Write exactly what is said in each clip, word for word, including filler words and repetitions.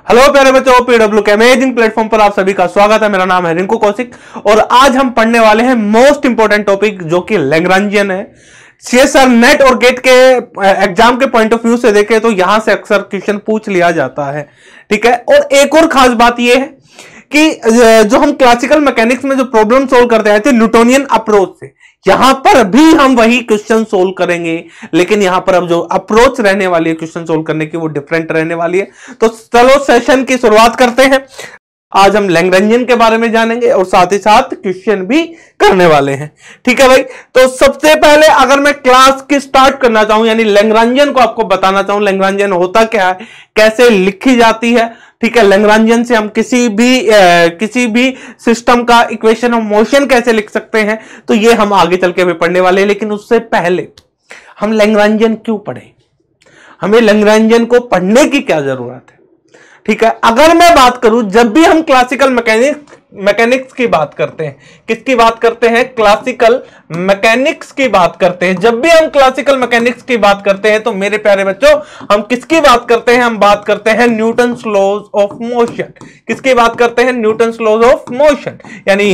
Hello प्यारे बच्चों, PW के अमेजिंग प्लेटफॉर्म पर आप सभी का स्वागत है। मेरा नाम है रिंकू कौशिक और आज हम पढ़ने वाले हैं मोस्ट इंपोर्टेंट टॉपिक जो कि लैग्रांजियन है। सीएसआर नेट और गेट के एग्जाम के पॉइंट ऑफ व्यू से देखें तो यहां से अक्सर क्वेश्चन पूछ लिया जाता है, ठीक है। और एक और खास बात यह है कि जो हम क्लासिकल मैकेनिक्स में जो प्रॉब्लम सोल्व करते आए थे न्यूटोनियन अप्रोच से, यहां पर भी हम वही क्वेश्चन सोल्व करेंगे, लेकिन यहां पर अब जो अप्रोच रहने वाली है क्वेश्चन सोल्व करने की वो डिफरेंट रहने वाली है। तो चलो सेशन की शुरुआत करते हैं। आज हम लैग्रांजियन के बारे में जानेंगे और साथ ही साथ क्वेश्चन भी करने वाले हैं, ठीक है भाई। तो सबसे पहले अगर मैं क्लास की स्टार्ट करना चाहूं, यानी लैग्रांजियन को आपको बताना चाहूं, लैग्रांजियन होता क्या है, कैसे लिखी जाती है, ठीक है। लैग्रांजियन से हम किसी भी आ, किसी भी सिस्टम का इक्वेशन ऑफ मोशन कैसे लिख सकते हैं, तो ये हम आगे चल के भी पढ़ने वाले हैं। लेकिन उससे पहले हम लैग्रांजियन क्यों पढ़ें, हमें लैग्रांजियन को पढ़ने की क्या जरूरत है, ठीक है। अगर मैं बात करूं, जब भी हम क्लासिकल मैकेनिक्स मैकेनिक्स की बात करते हैं, किसकी बात करते हैं, क्लासिकल मैकेनिक्स की बात करते हैं। जब भी हम क्लासिकल मैकेनिक्स की बात करते हैं तो मेरे प्यारे बच्चों हम किसकी बात करते हैं, हम बात करते हैं न्यूटन्स लॉज ऑफ मोशन। किसकी बात करते हैं, न्यूटन्स लॉज ऑफ मोशन। यानी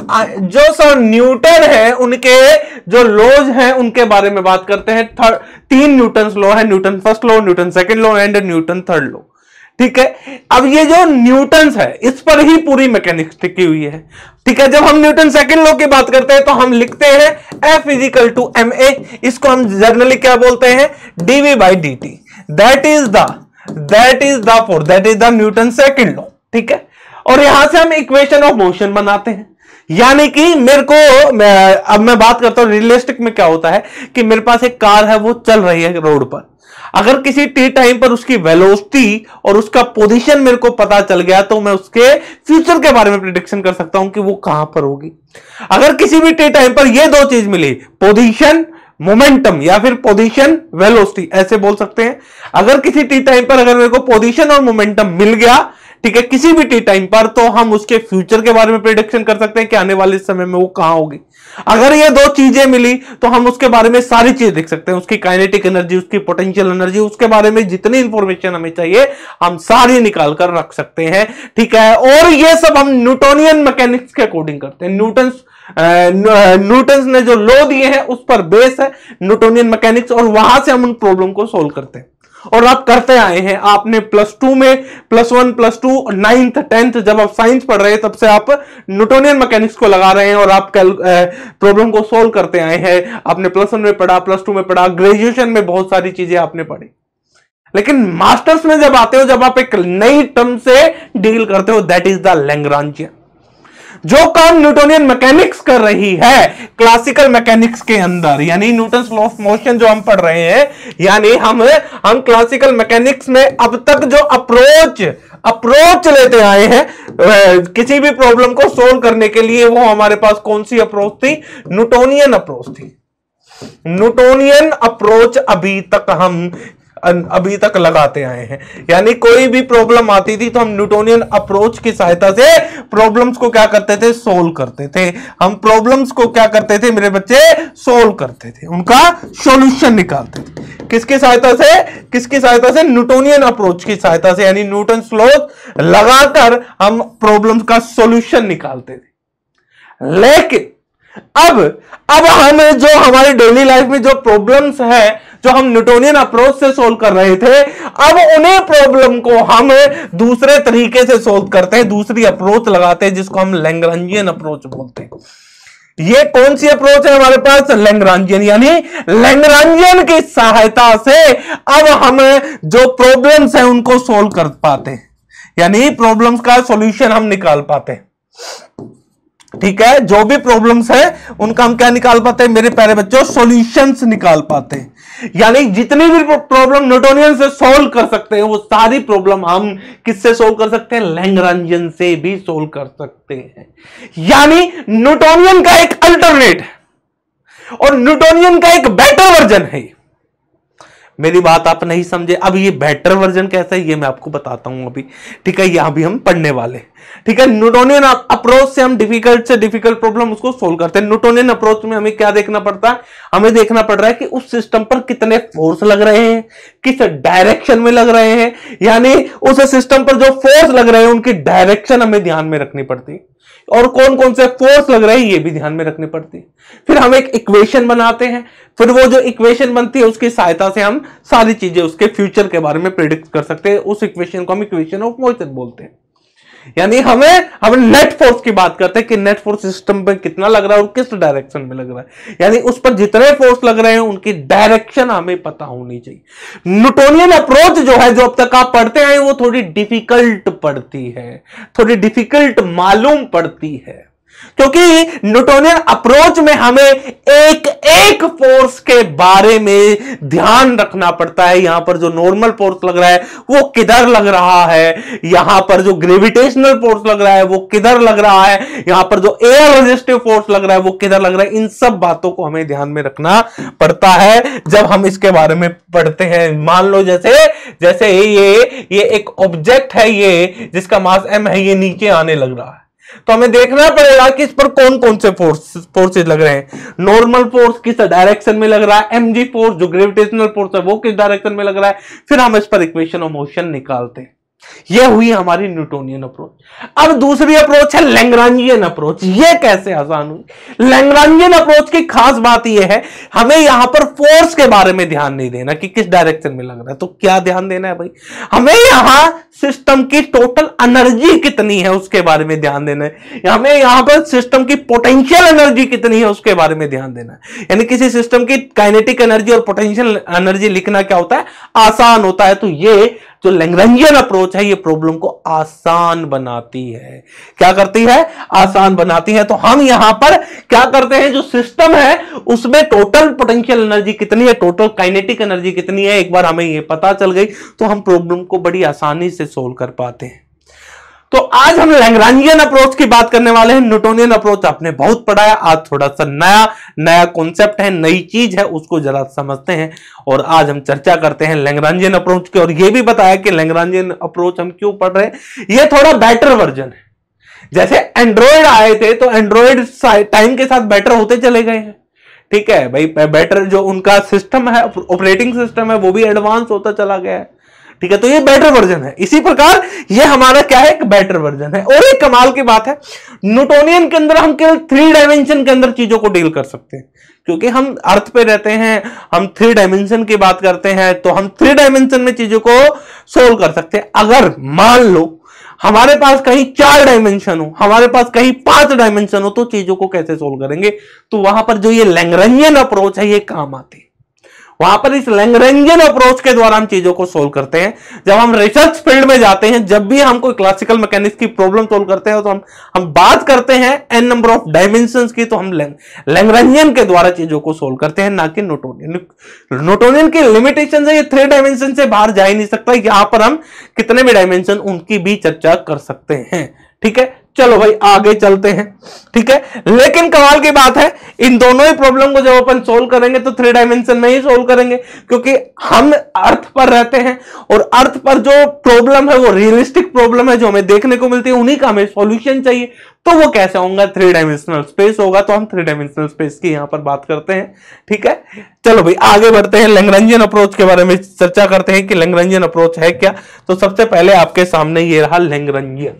जो सर न्यूटन है उनके जो लॉज हैं उनके बारे में बात करते हैं। तीन न्यूटन्स लॉ है, Newton first law, Newton second law and Newton third law, ठीक है। अब ये जो न्यूटन्स है इस पर ही पूरी मैकेनिक्स टिकी हुई है, ठीक है। जब हम न्यूटन सेकंड लॉ की बात करते हैं तो हम लिखते हैं F equal to M A. इसको हम जनरली क्या बोलते हैं, DV by D T. That is the that is the force, that is the Newton second law, ठीक है। और यहां से हम इक्वेशन ऑफ मोशन बनाते हैं। यानी कि मेरे को मैं, अब मैं बात करता हूं रियलिस्टिक में क्या होता है कि मेरे पास एक कार है, वो चल रही है रोड पर। अगर किसी टी टाइम पर उसकी वेलोसिटी और उसका पोजीशन मेरे को पता चल गया तो मैं उसके फ्यूचर के बारे में प्रेडिक्शन कर सकता हूं कि वो कहां पर होगी। अगर किसी भी टी टाइम पर ये दो चीज मिली, पोजीशन मोमेंटम या फिर पोजीशन वेलोसिटी, ऐसे बोल सकते हैं। अगर किसी टी टाइम पर अगर मेरे को पोजीशन और मोमेंटम मिल गया, ठीक है, किसी भी टी टाइम पर, तो हम उसके फ्यूचर के बारे में प्रेडिक्शन कर सकते हैं कि आने वाले समय में वो कहां होगी। अगर ये दो चीजें मिली तो हम उसके बारे में सारी चीज देख सकते हैं, उसकी काइनेटिक एनर्जी, उसकी पोटेंशियल एनर्जी, उसके बारे में जितनी इंफॉर्मेशन हमें चाहिए हम सारी निकाल कर रख सकते हैं, ठीक है। और ये सब हम न्यूटोनियन मैकेनिक्स के अकॉर्डिंग करते हैं। न्यूटन्स न्यूटन्स ने जो लॉ दिए हैं उस पर बेस है न्यूटोनियन मैकेनिक्स, और वहां से हम उन प्रॉब्लम को सोल्व करते हैं और आप करते आए हैं। आपने प्लस टू में, plus one, plus two, ninth, tenth, जब आप साइंस पढ़ रहे हैं तब से आप न्यूटोनियन मैकेनिक्स को लगा रहे हैं और आप प्रॉब्लम को सोल्व करते आए हैं। आपने प्लस वन में पढ़ा, प्लस टू में पढ़ा, ग्रेजुएशन में बहुत सारी चीजें आपने पढ़ी। लेकिन मास्टर्स में जब आते हो, जब आप एक नई टर्म से डील करते हो, दैट इज द लैग्रांजियन। जो काम न्यूटोनियन मैकेनिक्स कर रही है क्लासिकल मैकेनिक्स के अंदर, यानी न्यूटन्स लॉ ऑफ मोशन जो हम पढ़ रहे हैं, यानी हम हम क्लासिकल मैकेनिक्स में अब तक जो अप्रोच अप्रोच लेते आए हैं किसी भी प्रॉब्लम को सोल्व करने के लिए, वो हमारे पास कौन सी अप्रोच थी, न्यूटोनियन अप्रोच थी। न्यूटोनियन अप्रोच अभी तक हम अभी तक लगाते आए हैं। यानी कोई भी प्रॉब्लम आती थी तो हम न्यूटोनियन अप्रोच की सहायता से प्रॉब्लम्स को क्या करते थे, सोल्व करते थे। हम प्रॉब्लम्स को क्या करते थे मेरे बच्चे, सोल्व करते थे, उनका सॉल्यूशन निकालते थे। किसकी सहायता से, किसकी सहायता से, न्यूटोनियन अप्रोच की सहायता से, यानी न्यूटन्स लॉ लगाकर हम प्रॉब्लम्स का सॉल्यूशन निकालते थे। लेकिन अब अब हम जो हमारी डेली लाइफ में जो प्रॉब्लम्स है जो हम न्यूटोनियन अप्रोच से सोल्व कर रहे थे, अब उन्हीं प्रॉब्लम को हम दूसरे तरीके से सोल्व करते हैं, दूसरी अप्रोच लगाते हैं जिसको हम लैग्रांजियन अप्रोच बोलते हैं। ये कौन सी अप्रोच है हमारे पास, लैग्रांजियन। यानी लैग्रांजियन की सहायता से अब हम जो प्रॉब्लम्स हैं उनको सोल्व कर पाते हैं, यानी प्रॉब्लम्स का सॉल्यूशन हम निकाल पाते हैं, ठीक है। जो भी प्रॉब्लम्स है उनका हम क्या निकाल पाते हैं मेरे प्यारे बच्चों, सॉल्यूशंस निकाल पाते हैं। यानी जितनी भी प्रॉब्लम न्यूटोनियन से सॉल्व कर सकते हैं वो सारी प्रॉब्लम हम किससे सॉल्व कर सकते हैं, लैग्रांजियन से भी सॉल्व कर सकते हैं। यानी न्यूटोनियन का एक अल्टरनेट और न्यूटोनियन का एक बेटर वर्जन है। मेरी बात आप नहीं समझे। अब ये बेटर वर्जन कैसा है ये मैं आपको बताता हूं अभी, ठीक है, यहां भी हम पढ़ने वाले, ठीक है। न्यूटोनियन अप्रोच से हम डिफिकल्ट से डिफिकल्ट प्रॉब्लम उसको सोल्व करते हैं। न्यूटोनियन अप्रोच में हमें क्या देखना पड़ता है, हमें देखना पड़ रहा है कि उस सिस्टम पर कितने फोर्स लग रहे हैं, किस डायरेक्शन में लग रहे हैं, यानी उस सिस्टम पर जो फोर्स लग रहे हैं उनकी डायरेक्शन हमें ध्यान में रखनी पड़ती है, और कौन कौन से फोर्स लग रहे हैं ये भी ध्यान में रखनी पड़ती है। फिर हम एक इक्वेशन बनाते हैं, फिर वो जो इक्वेशन बनती है उसकी सहायता से हम सारी चीजें उसके फ्यूचर के बारे में प्रेडिक्ट कर सकते हैं। उस इक्वेशन को हम इक्वेशन ऑफ मोशन बोलते हैं। यानी हमें हम नेट फोर्स की बात करते हैं कि नेट फोर्स सिस्टम पे कितना लग रहा है और किस डायरेक्शन में लग रहा है, यानी उस पर जितने फोर्स लग रहे हैं उनकी डायरेक्शन हमें पता होनी चाहिए। न्यूटोनियन अप्रोच जो है, जो अब तक आप पढ़ते आए, वो थोड़ी डिफिकल्ट पड़ती है, थोड़ी डिफिकल्ट मालूम पड़ती है, क्योंकि न्यूटोनियन अप्रोच में हमें एक एक फोर्स के बारे में ध्यान रखना पड़ता है। यहां पर जो नॉर्मल फोर्स लग रहा है वो किधर लग रहा है, यहां पर जो ग्रेविटेशनल फोर्स लग रहा है वो किधर लग रहा है, यहां पर जो एयर रेजिस्टिव फोर्स लग रहा है वो किधर लग रहा है। इन सब बातों को हमें ध्यान में रखना पड़ता है जब हम इसके बारे में पढ़ते हैं। मान लो जैसे जैसे ये ये एक ऑब्जेक्ट है, ये जिसका मास एम है, ये नीचे आने लग रहा है, तो हमें देखना पड़ेगा कि इस पर कौन कौन से फोर्स फोर्सेज लग रहे हैं। नॉर्मल फोर्स किस डायरेक्शन में लग रहा है, एमजी फोर्स जो ग्रेविटेशनल फोर्स है वो किस डायरेक्शन में लग रहा है, फिर हम इस पर इक्वेशन ऑफ मोशन निकालते हैं। यह हुई हमारी न्यूटोनियन अप्रोच। अब दूसरी अप्रोच है लैग्रांजियन अप्रोच। यह कैसे आसान हुई? लैग्रांजियन अप्रोच की खास बात यह है, हमें यहां पर फोर्स के बारे में ध्यान नहीं देना कि किस डायरेक्शन में लग रहा है। तो क्या ध्यान देना है भाई, हमें यहां सिस्टम की टोटल एनर्जी कितनी है उसके बारे में ध्यान देना है। हमें यहां पर सिस्टम की पोटेंशियल एनर्जी कितनी है उसके बारे में ध्यान देना है। यानी किसी सिस्टम की काइनेटिक एनर्जी और पोटेंशियल एनर्जी लिखना क्या होता है, आसान होता है। तो ये जो लैग्रांजियन अप्रोच है ये प्रॉब्लम को आसान बनाती है। क्या करती है? आसान बनाती है। तो हम यहां पर क्या करते हैं, जो सिस्टम है उसमें टोटल पोटेंशियल एनर्जी कितनी है, टोटल काइनेटिक एनर्जी कितनी है, एक बार हमें ये पता चल गई तो हम प्रॉब्लम को बड़ी आसानी से सोल्व कर पाते हैं। तो आज हम लैग्रांजियन अप्रोच की बात करने वाले हैं। न्यूटोनियन अप्रोच आपने बहुत पढ़ा है, आज थोड़ा सा नया नया कॉन्सेप्ट है, नई चीज है, उसको जरा समझते हैं और आज हम चर्चा करते हैं लैग्रांजियन अप्रोच की। और यह भी बताया कि लैग्रांजियन अप्रोच हम क्यों पढ़ रहे हैं। यह थोड़ा बेटर वर्जन है। जैसे एंड्रॉयड आए थे तो एंड्रॉयड टाइम के साथ बेटर होते चले गए हैं, ठीक है भाई। बेटर जो उनका सिस्टम है, ऑपरेटिंग सिस्टम है, वो भी एडवांस होता चला गया है, ठीक है। तो ये बेटर वर्जन है। इसी प्रकार ये हमारा क्या है, एक बेटर वर्जन है। और एक कमाल की बात है, न्यूटोनियन के अंदर हम केवल थ्री डायमेंशन के अंदर चीजों को डील कर सकते हैं, क्योंकि हम अर्थ पे रहते हैं, हम थ्री डायमेंशन की बात करते हैं, तो हम थ्री डायमेंशन में चीजों को सोल्व कर सकते हैं। अगर मान लो हमारे पास कहीं चार डायमेंशन हो, हमारे पास कहीं पांच डायमेंशन हो, तो चीजों को कैसे सोल्व करेंगे? तो वहां पर जो ये लैग्रांजियन अप्रोच है ये काम आती है। वहां पर इस लैग्रांजियन अप्रोच के द्वारा हम चीजों को सोल्व करते हैं। जब हम रिसर्च फील्ड में जाते हैं, जब भी हम कोई क्लासिकल मैकेनिक्स की प्रॉब्लम सोल्व करते हैं, तो हम हम बात करते हैं एन नंबर ऑफ डायमेंशंस की, तो हम लैग्रांजियन के द्वारा चीजों को सोल्व करते हैं, ना कि न्यूटोनियन। न्यूटोनियन की लिमिटेशन है, ये थ्री डायमेंशन से बाहर जा ही नहीं सकता। यहां पर हम कितने भी डायमेंशन उनकी भी चर्चा कर सकते हैं, ठीक है। चलो भाई आगे चलते हैं, ठीक है। लेकिन कमाल की बात है, इन दोनों ही प्रॉब्लम को जब अपन सोल्व करेंगे तो थ्री डायमेंशन में ही सोल्व करेंगे, क्योंकि हम अर्थ पर रहते हैं और अर्थ पर जो प्रॉब्लम है वो रियलिस्टिक प्रॉब्लम है जो हमें देखने को मिलती है, उन्हीं का हमें सॉल्यूशन चाहिए। तो वो कैसे होगा? थ्री डायमेंशनल स्पेस होगा। तो हम थ्री डायमेंशनल स्पेस की यहां पर बात करते हैं, ठीक है। चलो भाई आगे बढ़ते हैं, लैग्रांजियन अप्रोच के बारे में चर्चा करते हैं कि लैग्रांजियन अप्रोच है क्या। तो सबसे पहले आपके सामने ये रहा लैग्रांजियन,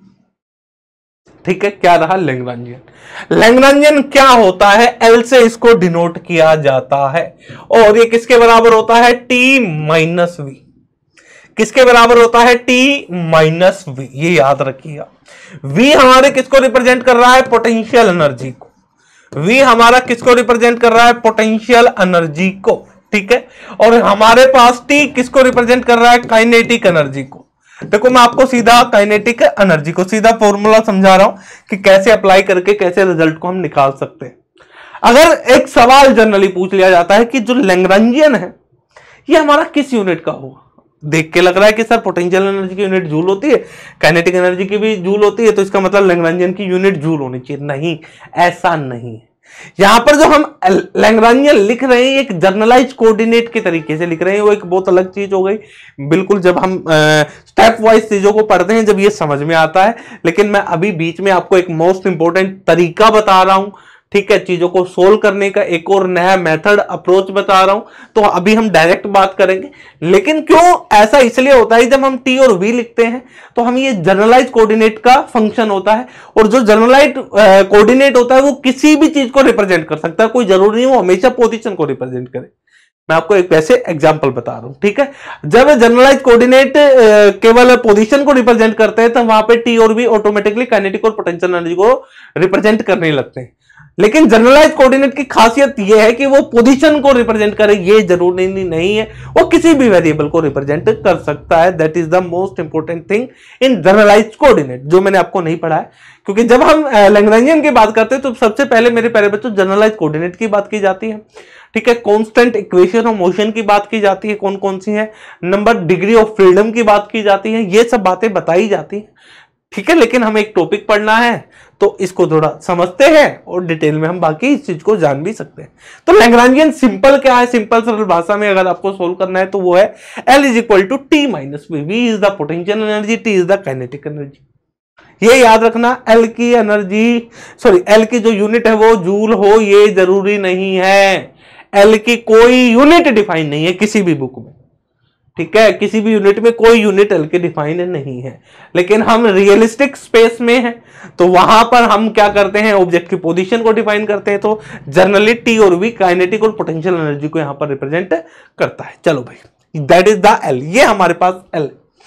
ठीक है। क्या रहा? लैग्रांजियन। लैग्रांजियन क्या होता है? एल से इसको डिनोट किया जाता है और ये किसके बराबर होता है? T minus V. किसके बराबर होता है? T minus V. ये याद रखिएगा। वी हमारे किसको रिप्रेजेंट कर रहा है? पोटेंशियल एनर्जी को। वी हमारा किसको रिप्रेजेंट कर रहा है? पोटेंशियल एनर्जी को, ठीक है। और हमारे पास टी किसको रिप्रेजेंट कर रहा है? काइनेटिक एनर्जी को। देखो मैं आपको सीधा काइनेटिक एनर्जी को सीधा फॉर्मूला समझा रहा हूं कि कैसे अप्लाई करके कैसे रिजल्ट को हम निकाल सकते हैं। अगर एक सवाल जनरली पूछ लिया जाता है कि जो लैग्रांजियन है ये हमारा किस यूनिट का होगा, देख के लग रहा है कि सर पोटेंशियल एनर्जी की यूनिट जूल होती है, काइनेटिक एनर्जी की भी जूल होती है, तो इसका मतलब लैग्रांजियन की यूनिट जूल होनी चाहिए। नहीं, ऐसा नहीं है। यहां पर जो हम लैग्रांजियन लिख रहे हैं एक जर्नलाइज कोऑर्डिनेट के तरीके से लिख रहे हैं, वो एक बहुत अलग चीज हो गई। बिल्कुल जब हम स्टेप वाइज चीजों को पढ़ते हैं जब ये समझ में आता है, लेकिन मैं अभी बीच में आपको एक मोस्ट इंपॉर्टेंट तरीका बता रहा हूं, ठीक है, चीजों को सोल्व करने का एक और नया मेथड अप्रोच बता रहा हूं। तो अभी हम डायरेक्ट बात करेंगे, लेकिन क्यों ऐसा इसलिए होता है जब हम टी और वी लिखते हैं तो हम ये जनरलाइज कोऑर्डिनेट का फंक्शन होता है, और जो जनरलाइज कोऑर्डिनेट होता है वो किसी भी चीज को रिप्रेजेंट कर सकता है, कोई जरूरी नहीं वो हमेशा पोजीशन को रिप्रेजेंट करे। मैं आपको एक वैसे एग्जांपल बता रहा हूं, ठीक है। जब जनरलाइज कोऑर्डिनेट केवल पोजीशन को रिप्रेजेंट करते हैं तो वहां पे टी और वी ऑटोमेटिकली काइनेटिक और पोटेंशियल एनर्जी को रिप्रेजेंट करने लगते हैं। लेकिन जनरलाइज कोऑर्डिनेट की खासियत यह है कि वो पोजीशन को रिप्रेजेंट करे, ये जरूरी नहीं है, वो किसी भी वेरिएबल को रिप्रेजेंट कर सकता है। That is the most important thing in generalise coordinate, जो मैंने आपको नहीं पढ़ा है, क्योंकि जब हम लैग्रांजियन की बात करते हैं तो सबसे पहले मेरे प्यारे बच्चों जनरलाइज कोऑर्डिनेट की बात की जाती है, ठीक है। कांस्टेंट इक्वेशन ऑफ मोशन की बात की जाती है, कौन कौन सी है, नंबर डिग्री ऑफ फ्रीडम की बात की जाती है, ये सब बातें बताई जाती है, ठीक है। लेकिन हमें एक टॉपिक पढ़ना है तो इसको थोड़ा समझते हैं और डिटेल में हम बाकी इस चीज को जान भी सकते हैं। तो लैग्रांजियन सिंपल क्या है, सिंपल सरल भाषा में अगर आपको सोल्व करना है तो वो है L is equal to T minus V, V is the potential energy, T is the kinetic energy. ये याद रखना, एल की एनर्जी सॉरी एल की जो यूनिट है वो जूल हो ये जरूरी नहीं है, एल की कोई यूनिट डिफाइन नहीं है किसी भी बुक में, ठीक है। किसी भी यूनिट में कोई यूनिट एल के डिफाइन नहीं है, लेकिन हम रियलिस्टिक स्पेस में हैं तो वहां पर हम क्या करते हैं, ऑब्जेक्ट की पोजीशन को डिफाइन करते हैं। तो जनरली टी और वी काइनेटिक और पोटेंशियल एनर्जी को यहां पर रिप्रेजेंट करता है। चलो भाई, दैट इज द एल, ये हमारे पास एल।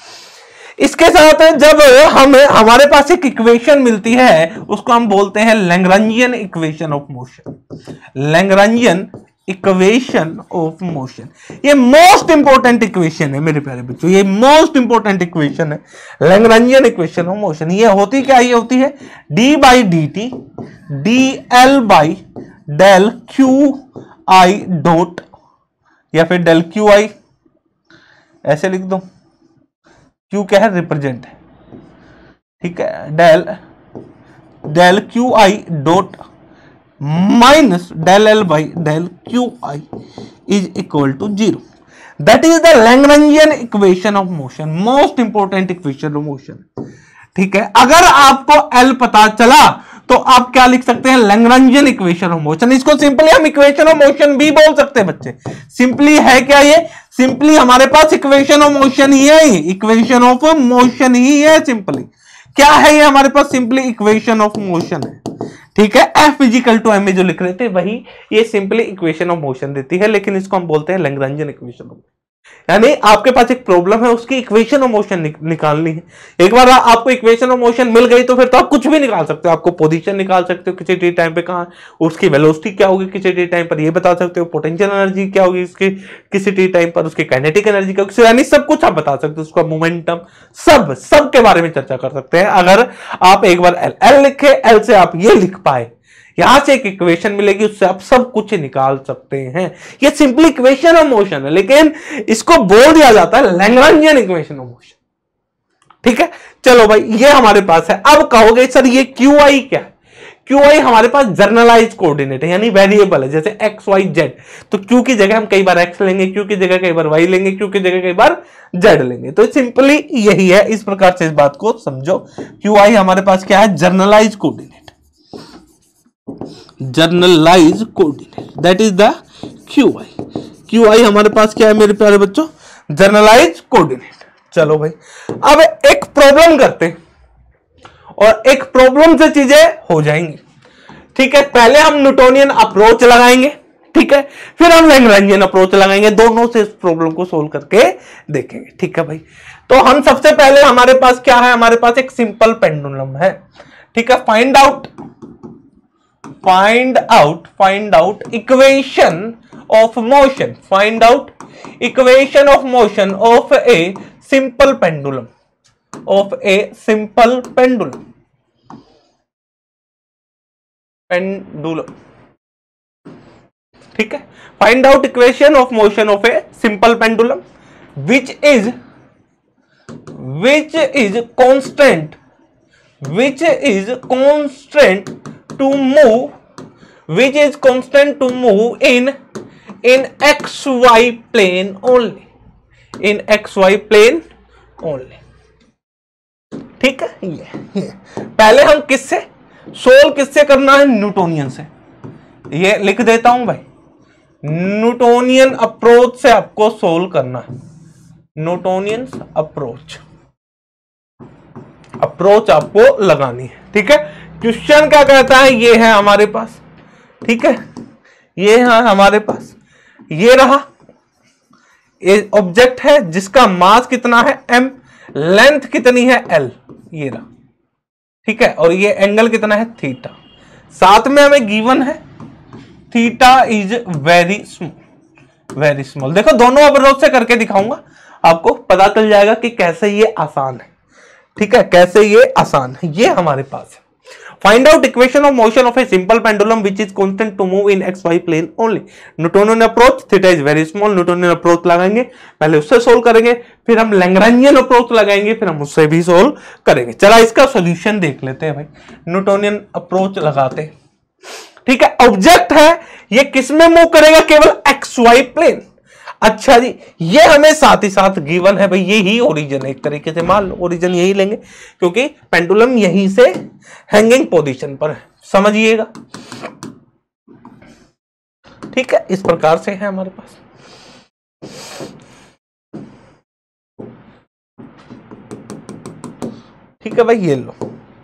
इसके साथ जब हम हमारे पास एक इक्वेशन मिलती है उसको हम बोलते हैं Lagrangian equation of motion, Lagrangian equation of motion. ये मोस्ट इंपॉर्टेंट इक्वेशन है मेरे प्यारे बच्चों, ये मोस्ट इंपॉर्टेंट इक्वेशन है लैग्रांजियन इक्वेशन ऑफ मोशन। ये होती क्या, ये होती है D by D T D L by del Q I dot, या फिर डेल क्यू आई, ऐसे लिख दो, क्यू क्या है, रिप्रेजेंट है, ठीक है, del del Q I dot minus del L by del Q I is equal to zero. That is the Lagrangian equation of motion, most important equation of motion, ठीक है। अगर आपको एल पता चला तो आप क्या लिख सकते हैं, लैग्रांजियन इक्वेशन ऑफ मोशन। इसको सिंपली हम इक्वेशन ऑफ मोशन भी बोल सकते हैं बच्चे। सिंपली है क्या ये, सिंपली हमारे पास इक्वेशन ऑफ मोशन ही है, इक्वेशन ऑफ मोशन ही है। सिंपली क्या है ये हमारे पास, सिंपली इक्वेशन ऑफ मोशन है, ठीक है। एफ इजिकल टू एम जो लिख रहे थे वही ये सिंपली इक्वेशन ऑफ मोशन देती है, लेकिन इसको हम बोलते हैं लैग्रांजियन इक्वेशन ऑफ, यानी आपके पास एक प्रॉब्लम है उसकी इक्वेशन ऑफ मोशन नि, निकालनी है। एक बार आपको इक्वेशन ऑफ मोशन मिल गई तो फिर तो आप कुछ भी निकाल सकते हो, आपको पोजीशन निकाल सकते हो किसी टी टाइम पे कहां, उसकी वेलोसिटी क्या होगी किसी टी टाइम पर ये बता सकते हो, पोटेंशियल एनर्जी क्या होगी इसकी किसी टी टाइम पर, उसकी काइनेटिक एनर्जी क्या होगी, यानी सब कुछ आप बता सकते हो, उसका मोमेंटम सब सब के बारे में चर्चा कर सकते हैं। अगर आप एक बार एल एल लिखे, एल से आप ये लिख पाए, यहां से एक इक्वेशन मिलेगी उससे आप सब कुछ निकाल सकते हैं। ये सिंपली इक्वेशन ऑफ मोशन है, लेकिन इसको बोल दिया जाता है लैग्रांजियन इक्वेशन ऑफ मोशन, ठीक है। चलो भाई, ये हमारे पास है। अब कहोगे सर ये क्यू आई क्या है, क्यू आई हमारे पास जर्नलाइज कोऑर्डिनेट है, यानी वेरिएबल है, जैसे एक्स वाई जेड। तो क्यू की जगह हम कई बार एक्स लेंगे, क्यू की जगह कई बार वाई लेंगे, क्यू की जगह कई बार जेड लेंगे। तो सिंपली यही है, इस प्रकार से इस बात को समझो। क्यू आई हमारे पास क्या है, generalise coordinate, generalise coordinate, that is the Q I. Q I हमारे पास क्या है मेरे प्यारे बच्चों, जर्नलाइज कोऑर्डिनेट। चलो भाई, अब एक प्रॉब्लम करते हैं और एक प्रॉब्लम से चीजें हो जाएंगी, ठीक है। पहले हम न्यूटोनियन अप्रोच लगाएंगे, ठीक है, फिर हम लैग्रांजियन अप्रोच लगाएंगे, दोनों से इस प्रॉब्लम को सोल्व करके देखेंगे, ठीक है भाई। तो हम सबसे पहले हमारे पास क्या है, हमारे पास एक सिंपल पेंडुलम है, ठीक है। Find out find out find out equation of motion, find out equation of motion of a simple pendulum, of a simple pendulum pendulum ठीक है। Find out equation of motion of a simple pendulum which is which is constant which is constant to move which is constant to move in in X Y plane only, in X Y plane only. ठीक है, ये, ये पहले हम किससे solve किससे करना है, न्यूटोनियन से। ये लिख देता हूं भाई, न्यूटोनियन अप्रोच से आपको सोल्व करना है, न्यूटोनियन अप्रोच अप्रोच आपको लगानी है। ठीक है, क्वेश्चन क्या कहता है, ये है हमारे पास। ठीक है, ये है हमारे पास, ये रहा, ये ऑब्जेक्ट है जिसका मास कितना है m, लेंथ कितनी है l, ये रहा। ठीक है, और ये एंगल कितना है थीटा, साथ में हमें गिवन है theta is very small, very small. देखो दोनों अप्रोच से करके दिखाऊंगा, आपको पता चल जाएगा कि कैसे ये आसान है। ठीक है, कैसे ये आसान है, ये हमारे पास है। Find out equation of motion of a simple pendulum which is constant to move in X Y plane only. Newtonian approach, theta is very small, Newtonian approach लगाएंगे, पहले उससे सोल्व करेंगे, फिर हम लैग्रेंजियन अप्रोच लगाएंगे, फिर हम उससे भी सोल्व करेंगे। चला इसका सॉल्यूशन देख लेते हैं भाई, न्यूटोनियन अप्रोच लगाते हैं। ठीक है, ऑब्जेक्ट है ये किस में मूव करेगा, केवल एक्स वाई प्लेन। अच्छा जी, ये हमें साथ ही साथ गिवन है भाई, ये ही ओरिजिन है, एक तरीके से मान लो ओरिजिन यही लेंगे क्योंकि पेंडुलम यहीं से हैंगिंग पोजीशन पर है, समझिएगा। ठीक है, इस प्रकार से है हमारे पास। ठीक है भाई, ये लो,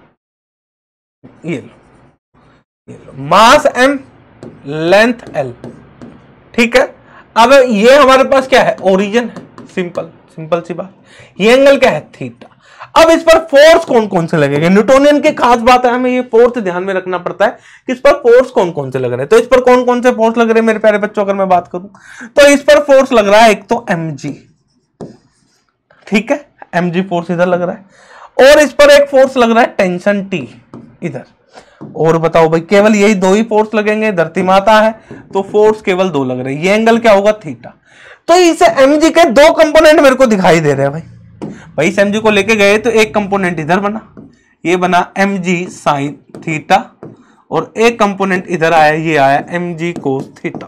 ये लो, ये लो, मास m, लेंथ l। ठीक है, अब ये हमारे पास क्या है, ओरिजिन है, सिंपल सिंपल सी बात। ये एंगल क्या है, थीटा। अब इस पर फोर्स कौन कौन से लगेंगे, न्यूटोनियन की खास बात है, हमें ये फोर्स ध्यान में रखना पड़ता है कि इस पर फोर्स कौन कौन से लग रहे हैं। तो इस पर कौन कौन से फोर्स लग रहे हैं मेरे प्यारे बच्चों, अगर मैं बात करूं तो इस पर फोर्स लग रहा है एक तो mg। ठीक है, mg फोर्स इधर लग रहा है, और इस पर एक फोर्स लग रहा है टेंशन T इधर। और बताओ भाई, केवल यही दो ही फोर्स लगेंगे, धरती माता है तो फोर्स केवल दो लग रहे हैं। ये एंगल क्या होगा, थीटा। तो इसे mg के दो कंपोनेंट मेरे को दिखाई दे रहे हैं भाई। भाई इस mg को लेके गए तो एक कंपोनेंट इधर बना, ये बना mg साइन थीटा, और एक कंपोनेंट इधर आया, ये आया mg कोस थीटा।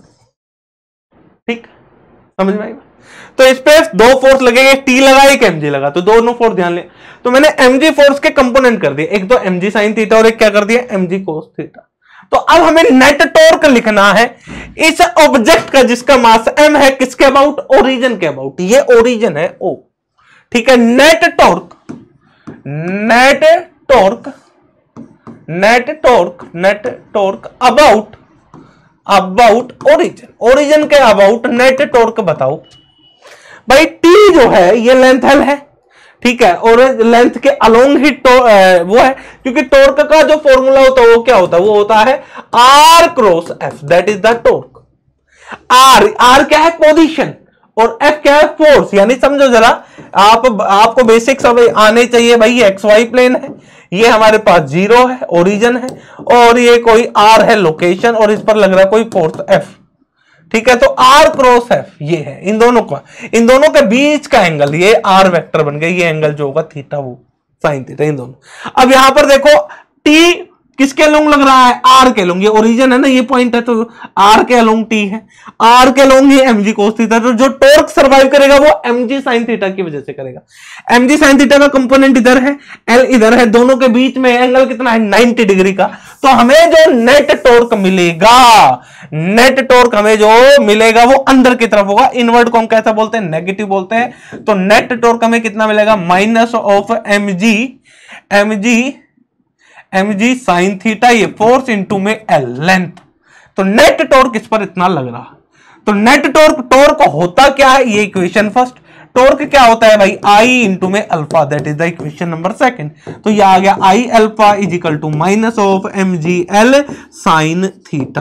ठीक, समझ में आएगा। तो इस पे दो फोर्स लगेंगे, टी लगा एक mg लगा, तो दोनों फोर्स ध्यान ले। तो मैंने mg फोर्स के कंपोनेंट कर दिए, एक तो mg साइन थीटा और एक क्या कर दिया, mg कोस थीटा। तो अब हमें नेट टॉर्क लिखना है इस ऑब्जेक्ट का जिसका मास m है, किसके अबाउट, ओरिजिन के अबाउट। ये ओरिजिन है O। ठीक है, net torque, net torque, net torque, net torque about, about origin, origin के अबाउट नेट टॉर्क बताओ भाई। T जो है ये लेंथ L है, ठीक है, और लेंथ के अलोंग ही वो है, क्योंकि टॉर्क का जो फॉर्मूला होता है वो क्या होता है, वो होता है R cross F, that is the torque. R, R क्या है, पोजीशन, और F क्या है, फोर्स। यानी समझो जरा, आप आपको बेसिक्स आने चाहिए भाई। ये एक्स वाई प्लेन है, ये हमारे पास जीरो है, ओरिजिन है, और ये कोई R है लोकेशन, और इस पर लग रहा है कोई फोर्स F। ठीक है, तो R क्रॉस F ये है, इन दोनों का, इन दोनों के बीच का एंगल, ये R वेक्टर बन गया, ये एंगल जो होगा थीटा, वो साइन थीटा, इन दोनों। अब यहां पर देखो T किसके अलोंग लग रहा है, R के अलोंग। ये ओरिजिन है ना, ये पॉइंट है, तो R के अलोंग T है, R के अलोंग ही mg कोस थीटा। तो जो टॉर्क सर्वाइव करेगा वो mg साइन थीटा की वजह से करेगा। mg साइन थीटा का कंपोनेंट इधर है, L इधर है, दोनों के बीच में एंगल कितना है, नाइंटी डिग्री का। तो हमें जो नेट टॉर्क मिलेगा, नेट टॉर्क हमें जो मिलेगा वो अंदर की तरफ होगा। इनवर्ट को हम कैसा बोलते हैं, नेगेटिव बोलते हैं। तो नेट टॉर्क हमें कितना मिलेगा, minus of mg, mg mg sine theta, ये फोर्स इनटू में L लेंथ। तो नेट टॉर्क इस पर इतना लग रहा। तो नेट टॉर्क, टॉर्क होता क्या है, ये इक्वेशन फर्स्ट। टॉर्क क्या होता है भाई, आई इंटू में alpha, that is the equation number second. तो ये आ गया I alpha is equal to minus of M G L sine theta.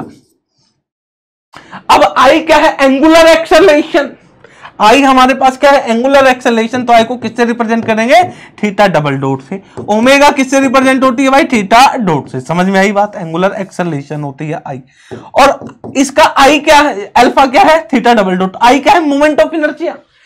अब आई क्या है, एंगुलर एक्सेलरेशन। आई हमारे पास क्या है, एंगुलर एक्सेलरेशन। तो आई को किससे रिप्रेजेंट करेंगे, थीटा डबल डॉट से। ओमेगा किससे रिप्रेजेंट होती है भाई, थीटा डॉट से। समझ में आई बात, एंगुलर एक्सेलरेशन होती है आई। और इसका आई क्या है, अल्फा क्या है, थीटा डबल डॉट। आई क्या है, मोमेंट ऑफ इनर्शिया।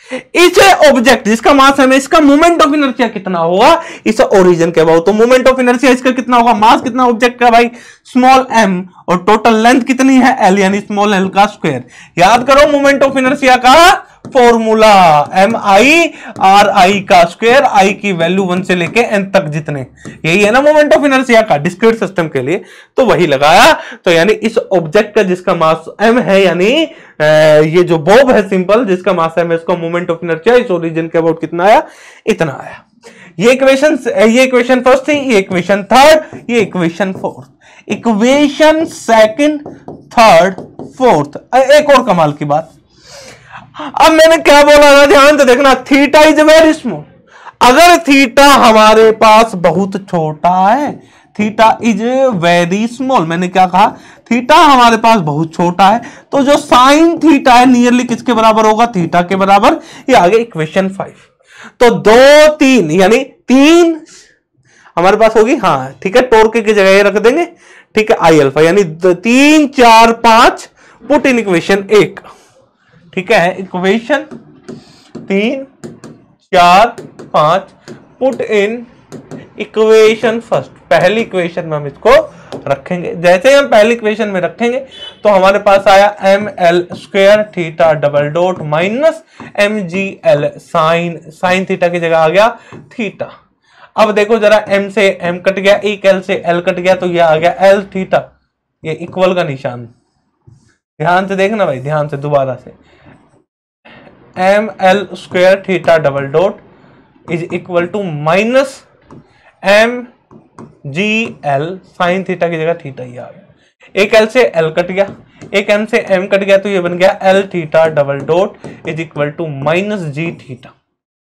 इस ऑब्जेक्ट जिसका मास है इसका मोमेंट ऑफ इनर्शिया कितना होगा इस ओरिजिन के अबाउट। तो मोमेंट ऑफ इनर्शिया इसका कितना होगा, मास कितना ऑब्जेक्ट का भाई स्मॉल m, और टोटल लेंथ कितनी है l, यानी स्मॉल l का स्क्वायर। याद करो मोमेंट ऑफ इनर्शिया का formula M I R I का स्क्वायर, आई की वैल्यू वन से लेके एन तक जितने, यही है ना मोमेंट ऑफ इनर्शिया का डिस्क्रीट सिस्टम के लिए, तो वही लगाया। तो यानी इस ऑब्जेक्ट का जिसका मास एम है, यानी ये जो बॉब है सिंपल जिसका मास एम है, इसका मोमेंट ऑफ इनर्शिया इस ओरिजिन के अबाउट कितना आया, इतना आया। ये इक्वेशन ये इक्वेशन फर्स्ट थी, ये इक्वेशन थर्ड, ये equation fourth. Equation second, third, fourth. एक और कमाल की बात, अब मैंने क्या बोला ना, ध्यान से देखना, थीटा इज वेरी स्मॉल। अगर थीटा हमारे पास बहुत छोटा है, थीटा इज वेरी स्मॉल, मैंने क्या कहा, थीटा हमारे पास बहुत छोटा है, तो जो साइन थीटा है नियरली किसके बराबर होगा, थीटा के बराबर। ये आगे इक्वेशन फाइव। तो दो तीन यानी तीन हमारे पास होगी, हाँ ठीक है, टोर के की जगह ये रख देंगे, ठीक है, आई अल्फा, यानी तीन चार पांच पुट इन इक्वेशन एक, ठीक है, इक्वेशन तीन चार पांच पुट इन इक्वेशन फर्स्ट। पहली इक्वेशन में हम इसको रखेंगे, जैसे हम पहली इक्वेशन में रखेंगे तो हमारे पास आया M L square theta double dot minus M G L sine, sine theta की जगह आ गया थीटा। अब देखो जरा, m से m कट गया, एक l से l कट गया, तो ये आ गया l थीटा, ये इक्वल का निशान। ध्यान से देखना भाई, ध्यान से दोबारा से, M L square theta double dot is equal to minus M G L sine theta की जगह थीटा ही आ गया। एक l से l कट गया, एक m से m कट गया, तो ये बन गया l theta double dot is equal to minus G theta,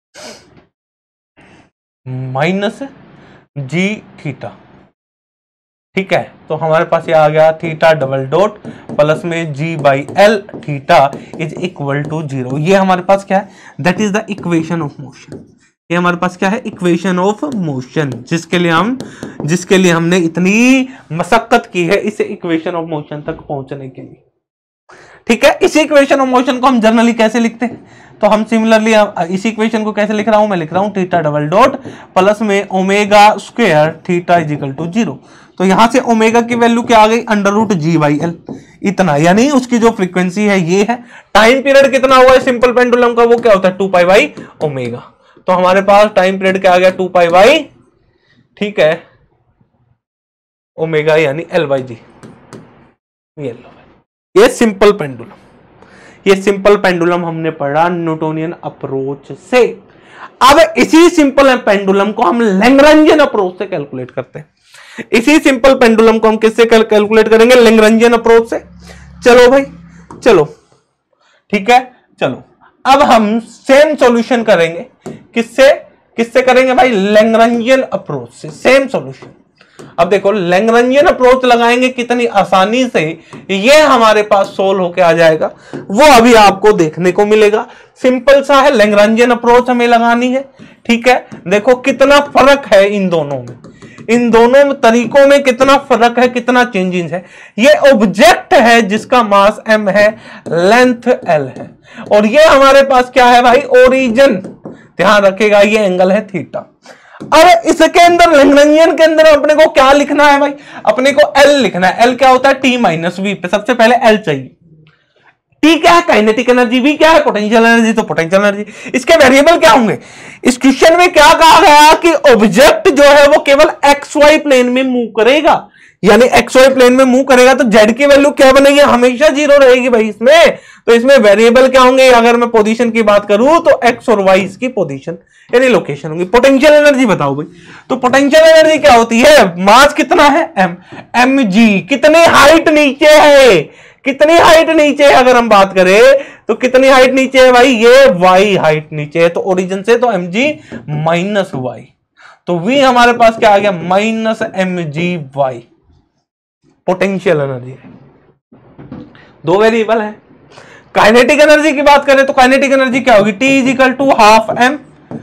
minus G theta, ठीक है। तो हमारे पास ये आ गया थीटा डबल डॉट प्लस में G by L theta is equal to zero. ये हमारे पास क्या है, that is the equation of motion. ये हमारे पास क्या है, इक्वेशन ऑफ मोशन, जिसके लिए हम जिसके लिए हमने इतनी मशक्कत की है इस इक्वेशन ऑफ मोशन तक पहुंचने के लिए, ठीक है। इसी इक्वेशन ऑफ मोशन को हम जनरली कैसे लिखते हैं, तो हम सिमिलरली इसी इक्वेशन को कैसे लिख रहा हूं, मैं लिख रहा हूं थीटा डबल डॉट प्लस में omega square theta is equal to zero. तो यहां से ओमेगा की वैल्यू क्या आ गई, under root G by L, इतना, यानी उसकी जो फ्रीक्वेंसी है ये है। टाइम पीरियड कितना हुआ है सिंपल पेंडुलम का, वो क्या होता है टू पाई बाई ओमेगा। तो हमारे पास टाइम पीरियड क्या आ गया, टू पाई बाई, ठीक है, ओमेगा यानी एल बाई जी। ये लो, ये सिंपल पेंडुलम, ये सिंपल पेंडुलम हमने पढ़ा न्यूटोनियन अप्रोच से। अब इसी सिंपल पेंडुलम को हम लैग्रेंजियन अप्रोच से कैलकुलेट करते हैं। इसी सिंपल पेंडुलम को हम किससे कैलकुलेट करेंगे, लैग्रेंजियन अप्रोच से। चलो भाई चलो, ठीक है, चलो अब हम सेम सॉल्यूशन करेंगे, किससे किससे करेंगे भाई, लैग्रेंजियन अप्रोच से, सेम सॉल्यूशन। अब देखो लैग्रेंजियन अप्रोच लगाएंगे कितनी आसानी से ये हमारे पास सोल्व होके आ जाएगा, वो अभी आपको देखने को मिलेगा। सिंपल सा है, लैग्रेंजियन अप्रोच हमें लगानी है, ठीक है। देखो कितना फर्क है इन दोनों में, इन दोनों तरीकों में कितना फर्क है, कितना चेंजेस है। ये ऑब्जेक्ट है जिसका मास m है, लेंथ l है, और ये हमारे पास क्या है भाई, ओरिजिन। ध्यान रखेगा ये एंगल है थीटा। अब इसके अंदर लैग्रेंजियन के अंदर अपने को क्या लिखना है भाई, अपने को L लिखना है। L क्या होता है, T माइनस वी पे सबसे पहले L चाहिए। T क्या है, काइनेटिक एनर्जी, V क्या है, पोटेंशियल एनर्जी, तो पोटेंशियल एनर्जी। इसके वेरिएबल क्या होंगे, इस क्वेश्चन में क्या कहा गया कि ऑब्जेक्ट जो है वो केवल एक्स वाई प्लेन में मूव करेगा, यानी एक्स वाई प्लेन में मूव करेगा, तो जेड की वैल्यू क्या बनेगी, हमेशा जीरो रहेगी भाई इसमें। तो इसमें वेरिएबल क्या होंगे, अगर मैं पोजीशन की बात करूं तो एक्स और वाई इसकी पोजीशन यानी लोकेशन होगी। पोटेंशियल एनर्जी बताओ भाई, तो पोटेंशियल एनर्जी क्या होती है, मास कितना है एम, एम जी, कितनी हाइट नीचे है, कितनी हाइट नीचे है, अगर हम बात करें तो कितनी हाइट नीचे है भाई, ये वाई हाइट नीचे है, तो ओरिजिन से, तो एम जी माइनस वाई, तो वी हमारे पास क्या आ गया, minus M G Y potential energy है। दो वेरिएबल है। काइनेटिक एनर्जी की बात करें तो काइनेटिक एनर्जी क्या होगी, T is equal to half M.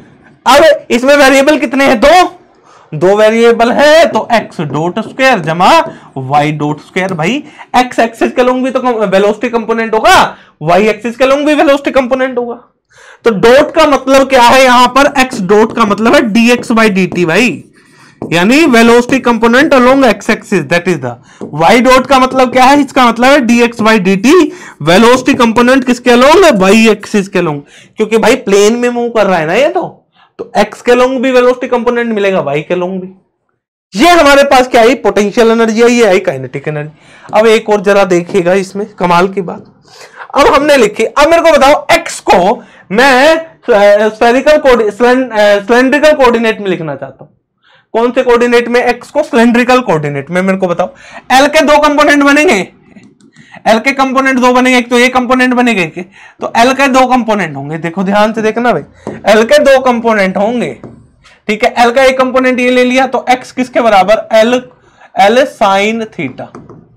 अब इसमें वेरिएबल कितने हैं, दो दो वेरिएबल है, तो x डॉट स्क्वायर जमा y डॉट स्क्वायर। भाई x एक्सिस के लोग भी तो वेलोसिटी कंपोनेंट होगा, y एक्सिस के लोग भी वेलोसिटी कंपोनेंट होगा। तो डॉट का मतलब क्या है यहां पर, एक्स डॉट का मतलब है D X by D T भाई, यानी velocity component along X axis, that is the. Y dot का मतलब क्या है, इसका मतलब है D X by D T, velocity component किसके अलोंग, वाई एक्सिस के अलोंग, क्योंकि भाई प्लेन में मूव कर रहा है ना ये, तो तो एक्स के अलोंग भी वेलोसिटी कंपोनेंट मिलेगा, वाई के अलोंग भी। ये हमारे पास क्या आई, पोटेंशियल एनर्जी आई, ये आई काइनेटिक एनर्जी। अब एक और जरा देखिएगा इसमें कमाल की बात, अब हमने लिखी, अब मेरे को बताओ एक्स को मैं स्फेरिकल सिलेंड्रिकल कोऑर्डिनेट में लिखना चाहता हूं। कौन से कोऑर्डिनेट में, एक्स को सिलेंड्रिकल कोऑर्डिनेट में। मेरे को बताओ एल के दो कंपोनेंट बनेंगे, एल के कंपोनेंट दो बनेंगे, एक तो ये कंपोनेंट बनेंगे, तो एल के दो कंपोनेंट होंगे, देखो ध्यान से देखना भाई, एल के दो कंपोनेंट होंगे, ठीक है। एल का एक कंपोनेंट ये ले लिया, तो एक्स किसके बराबर, एल एल साइन थीटा,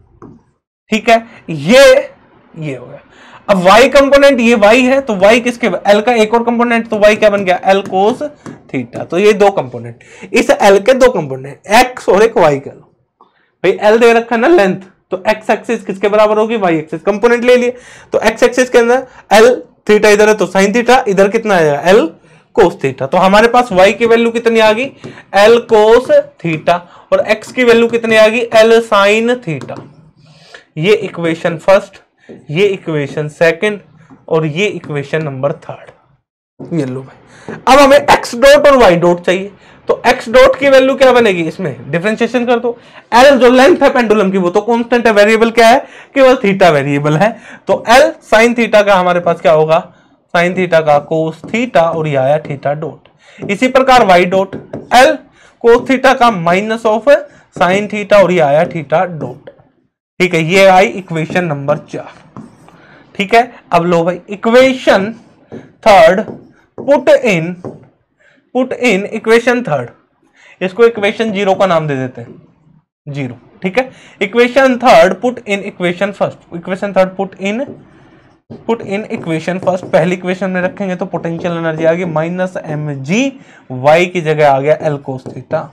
ठीक है, ये ये हो गया। अब y कंपोनेंट ये y है, तो y किसके, l का एक और कंपोनेंट, तो y क्या बन गया, l कोस थीटा। तो ये दो कंपोनेंट, इस l के दो कंपोनेंट, x और एक y का लो भाई, l दे रखा है ना लेंथ, तो x एक्सिस किसके बराबर होगी, y एक्सिस, कंपोनेंट ले लिए, तो x एक्सिस के अंदर l थीटा इधर है तो साइन थीटा, इधर कितना आएगा l कोस थीटा। तो हमारे पास y की वैल्यू कितनी आ गई, l कोस थीटा, और x की वैल्यू कितनी आ गई, l साइन थीटा। ये इक्वेशन फर्स्ट, ये इक्वेशन सेकंड, और ये इक्वेशन नंबर थर्ड। ये लो भाई, अब हमें x डॉट और y डॉट चाहिए, तो x डॉट की वैल्यू क्या बनेगी, इसमें डिफरेंशिएशन कर दो, l जो लेंथ है पेंडुलम की वो तो कांस्टेंट है, वेरिएबल क्या है, केवल थीटा वेरिएबल है, तो l साइन थीटा का हमारे पास क्या होगा, साइन थीटा का कोस थीटा, और ये आया थीटा डॉट। इसी प्रकार y dot, l cos theta का माइनस ऑफ साइन थीटा, और ये आया थीटा डॉट, ठीक है। ये आई इक्वेशन नंबर चार, ठीक है। अब लो भाई equation third, put in put in equation third, इसको इक्वेशन जीरो का नाम दे देते हैं, जीरो, ठीक है। Equation third put in equation first, equation third put in put in equation first, पहली इक्वेशन में रखेंगे तो पोटेंशियल एनर्जी आ गई माइनस एम जी, वाई की जगह आ गया L cos theta.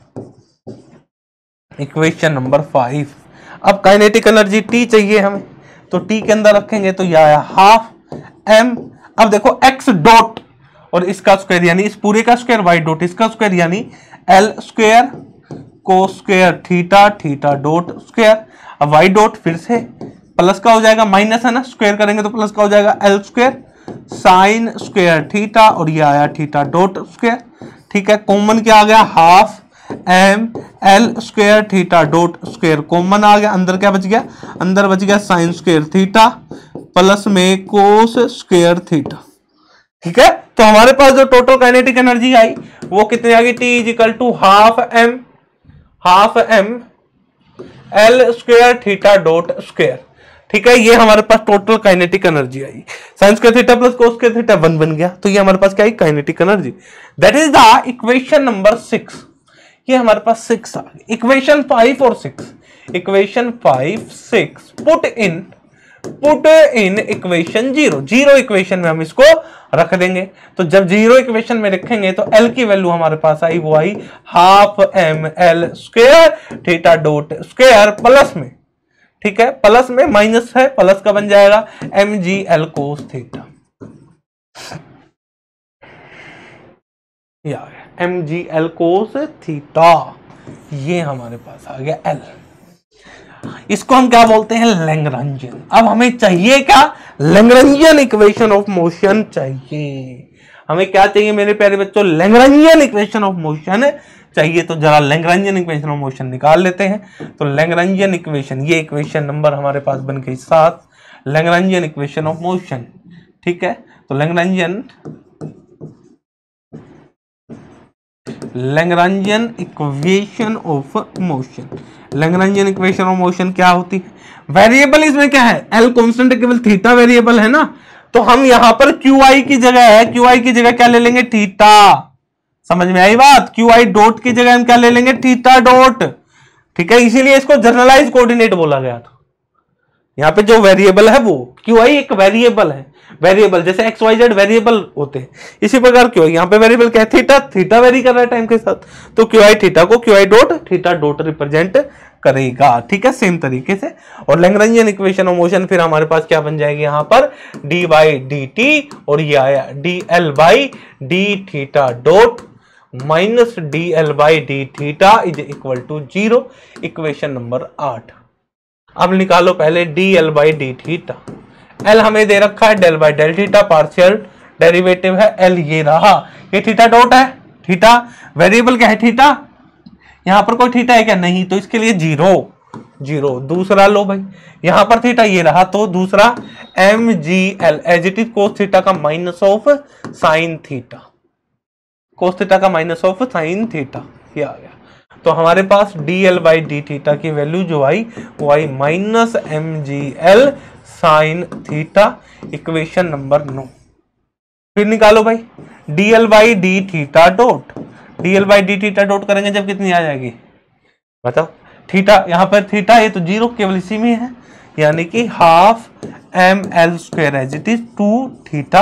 Equation number five, अब काइनेटिक एनर्जी टी चाहिए हमें, तो टी के अंदर रखेंगे तो यह आया हाफ एम। अब देखो एक्स डॉट और इसका स्क्वायर यानी इस पूरे का स्क्वायर, वाई डॉट इसका स्क्वायर यानी L square cos square theta, theta dot square. अब वाई डॉट फिर से प्लस का हो जाएगा, माइनस है ना, स्क्वायर करेंगे तो प्लस का हो जाएगा, L square sine square theta, और ये आया थीटा डॉट स्क्वायर, ठीक है। कॉमन क्या आ गया, half M L square theta dot square common आ गया, अंदर क्या बच गया, अंदर बच गया साइन स्क्वायर थीटा प्लस में कोस स्क्वायर थीटा, ठीक है। तो हमारे पास जो टोटल काइनेटिक एनर्जी आई वो कितनी आ गई, T is equal to half M half M L square theta dot square, ठीक है। ये हमारे पास टोटल काइनेटिक एनर्जी आई, sine square theta plus cos square theta one बन गया, तो ये हमारे पास क्या आई, kinetic energy. That is the equation number six, ये हमारे पास सिक्स आ गई। इक्वेशन फाइव और six, equation five six put in put in equation zero, zero equation में हम इसको रख देंगे, तो जब जीरो इक्वेशन में रखेंगे तो एल की वैल्यू हमारे पास आई, वो आई half M L square theta dot square plus में, ठीक है, प्लस में माइनस है, प्लस का बन जाएगा M G L cos theta, M G L cos theta, ये हमारे पास आ गया एल। इसको हम क्या बोलते हैं, लैग्रांजियन। अब हमें चाहिए क्या, लैग्रांजियन इक्वेशन ऑफ मोशन चाहिए। हमें क्या चाहिए मेरे प्यारे बच्चों, लैग्रांजियन इक्वेशन ऑफ मोशन चाहिए। तो जरा लैग्रांजियन इक्वेशन ऑफ मोशन निकाल लेते हैं। तो लैग्रांजियन इक्वेशन, ये इक्वेशन नंबर हमारे पास बन गई सात, लैग्रांजियन इक्वेशन ऑफ मोशन, ठीक है। तो Lagrangian Lagrangian equation of motion, Lagrangian equation of motion क्या होती है, वेरिएबल इसमें क्या है, एल कांस्टेंट है, केवल थीटा वेरिएबल है ना, तो हम यहां पर क्यू आई की जगह है, क्यू आई की जगह क्या ले लेंगे, थीटा। समझ में आई बात, क्यू आई डॉट की जगह हम क्या ले लेंगे, थीटा डॉट, ठीक है। इसीलिए इसको जनरलाइज कोऑर्डिनेट बोला गया था। यहां पे जो वेरिएबल है वो क्यू आई एक वेरिएबल है, वेरिएबल, जैसे एक्स वाई जेड वेरिएबल होते हैं, इसी प्रकार क्यू आई यहाँ पे वेरिएबल क्या है, थीटा, थीटा वेरी कर रहा है टाइम के साथ, तो क्यू आई थीटा को Q I dot theta dot represent करेगा, ठीक है, सेम तरीके से। और लैग्रेंजियन इक्वेशन ऑफ मोशन फिर हमारे पास क्या बन जाएगी यहाँ पर, डी बाई डी टी, और ये आया D L by D theta dot minus D L by D theta is equal to zero, equation number आठ। अब निकालो पहले D L by D theta, L हमें दे रखा है del by del theta, partial derivative है एल, ये रहा, ये थीटा डॉट है, थीटा वेरिएबल क्या है थीटा, यहां पर कोई थीटा है क्या, नहीं, तो इसके लिए जीरो जीरो। दूसरा लो भाई, यहां पर थीटा ये रहा, तो दूसरा M G L as it is cos theta का minus of sine theta, cos theta का माइनस ऑफ साइन थीटा, ये आ गया। तो हमारे पास D L by D theta की वैल्यू जो आई वो आई minus M G L sine theta, equation number नौ। फिर निकालो भाई D L by D theta dot, D L by D theta dot करेंगे जब कितनी आ जाएगी बताओ, थीटा यहां पर थीटा है तो जीरो केवल इसी में है, यानी कि half M L square as it is two theta,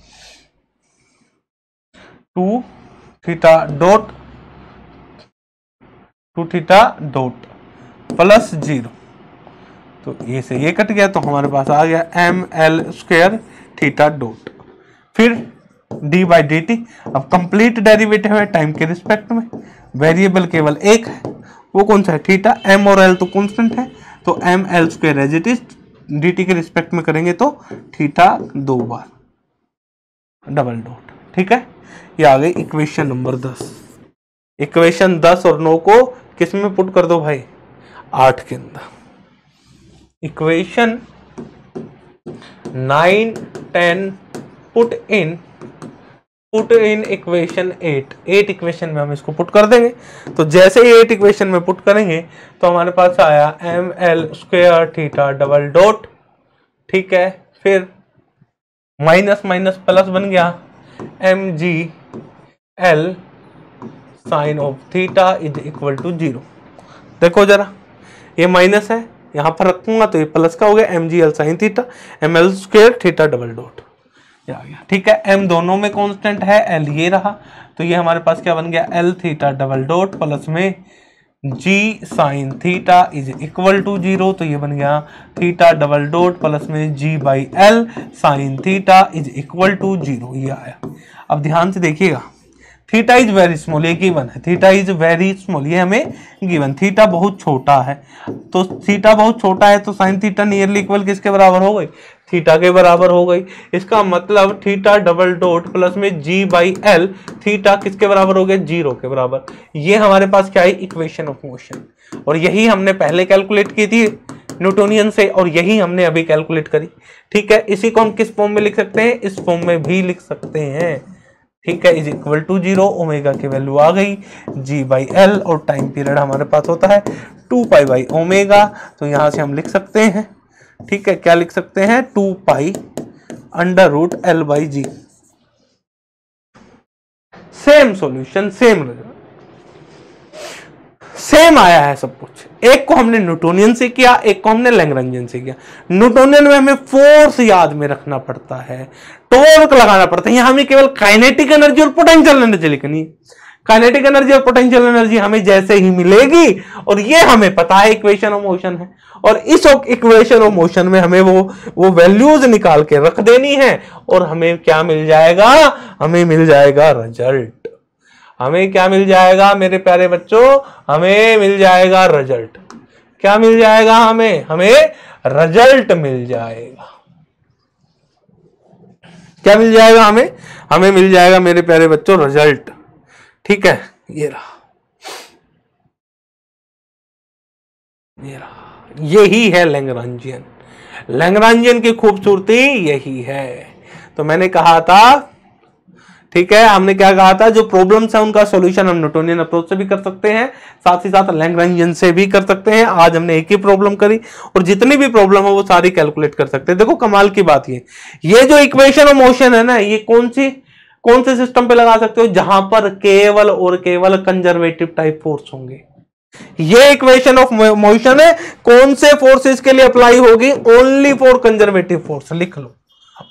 two theta dot two theta dot plus zero, तो ये से ये कट गया, तो हमारे पास आ गया M L square theta dot, फिर डी बाई डी टी। अब कंप्लीट डेरिवेटिव है टाइम के रिस्पेक्ट में, वेरिएबल केवल एक है, वो कौन सा है थीटा, एम और एल तो कांस्टेंट है, तो M L square as it is D T के रिस्पेक्ट में करेंगे तो थीटा दो बार डबल डॉट, ठीक है। ये आ गई इक्वेशन नंबर दस। इक्वेशन दस और नौ को किस में पुट कर दो भाई, आठ के अंदर। Equation nine ten put in put in equation eight, eight equation में हम इसको पुट कर देंगे, तो जैसे ही एट इक्वेशन में पुट करेंगे तो हमारे पास आया M L square theta double dot, ठीक है, फिर माइनस माइनस प्लस बन गया M G L sine of theta is equal to zero. देखो जरा, ये माइनस है, यहां पर रखूंगा तो ये प्लस का हो गया, M G L sine theta, M L square theta double dot, ये आ गया, ठीक है। एम दोनों में कांस्टेंट है, एल ये रहा, तो ये हमारे पास क्या बन गया, L theta double dot plus में G sine theta is equal to zero, तो ये बन गया थीटा डबल डॉट प्लस में G by L sine theta is equal to zero, ये आया। अब ध्यान से देखिएगा, थीटा इज वेरी स्मॉल, ये गिवन है, थीटा इज वेरी स्मॉल, ये हमें गिवन, थीटा बहुत छोटा है, तो थीटा बहुत छोटा है तो साइन थीटा नियरली इक्वल किसके बराबर हो गई, थीटा के बराबर हो गई। इसका मतलब थीटा डबल डॉट प्लस में जी बाई एल थीटा किसके बराबर हो गया, जीरो के बराबर। ये हमारे पास क्या है, इक्वेशन ऑफ मोशन, और यही हमने पहले कैलकुलेट की थी न्यूटोनियन से, और यही हमने अभी कैलकुलेट करी, ठीक है। इसी को हम किस फॉर्म में लिख सकते हैं, इस फॉर्म में भी लिख सकते हैं, ठीक है, is equal to zero, omega की वैल्यू आ गई जी बाई एल, और टाइम पीरियड हमारे पास होता है टू पाई बाई ओमेगा, तो यहां से हम लिख सकते हैं, ठीक है, क्या लिख सकते हैं, two pi under root L by G. Same solution, same result, same आया है सब कुछ। एक को हमने न्यूटोनियन से किया, एक को हमने लैग्रेंजियन से किया। न्यूटोनियन में हमें फोर्स याद में रखना पड़ता है, टॉर्क लगाना पड़ता है, यहां हमें केवल काइनेटिक एनर्जी और पोटेंशियल एनर्जी लिखनी है। काइनेटिक एनर्जी और पोटेंशियल एनर्जी हमें जैसे ही मिलेगी, और ये हमें पता है इक्वेशन ऑफ मोशन है, और इस इक्वेशन ऑफ मोशन में हमें वो वो वैल्यूज निकाल के रख देनी है, और हमें क्या मिल जाएगा, हमें मिल जाएगा रिजल्ट। हमें क्या मिल जाएगा मेरे प्यारे बच्चों, हमें मिल जाएगा रिजल्ट। क्या मिल जाएगा हमें, हमें रिजल्ट मिल जाएगा। क्या मिल जाएगा हमें, हमें मिल जाएगा मेरे प्यारे बच्चों रिजल्ट, ठीक है। ये रहा, ये रहा, यही है लैग्रेंजियन। लैग्रेंजियन की खूबसूरती यही है। तो मैंने कहा था, ठीक है, हमने क्या कहा था, जो प्रॉब्लम्स है उनका सॉल्यूशन हम न्यूटोनियन अप्रोच से भी कर सकते हैं, साथ ही साथ लैग्रेंजियन से भी कर सकते हैं। आज हमने एक ही प्रॉब्लम करी, और जितनी भी प्रॉब्लम है वो सारी कैलकुलेट कर सकते हैं। देखो कमाल की बात ये ये जो इक्वेशन ऑफ मोशन है ना, ये कौन सी कौन से सिस्टम पे लगा सकते हो, जहां पर केवल और केवल कंजर्वेटिव टाइप फोर्स होंगे। ये इक्वेशन ऑफ मोशन है, कौन से फोर्सेस के लिए अप्लाई होगी, ओनली फॉर कंजर्वेटिव फोर्स। लिख लो,